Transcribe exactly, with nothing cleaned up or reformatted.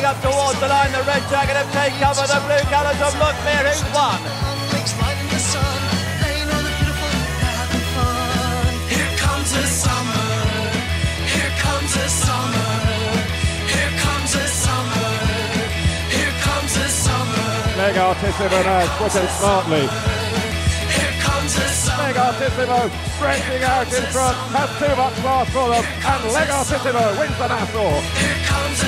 up towards the line. The red jacket have taken cover. The blue colours have looked clear. Who's won? Here comes the summer. Here comes the summer. Here comes the summer. Here comes the summer. Leg Artissimo now, switching smartly. Here comes the summer. Leg Artissimo stretching out in front, has too much class for them, and Leg Artissimo wins the Nassau. Here comes the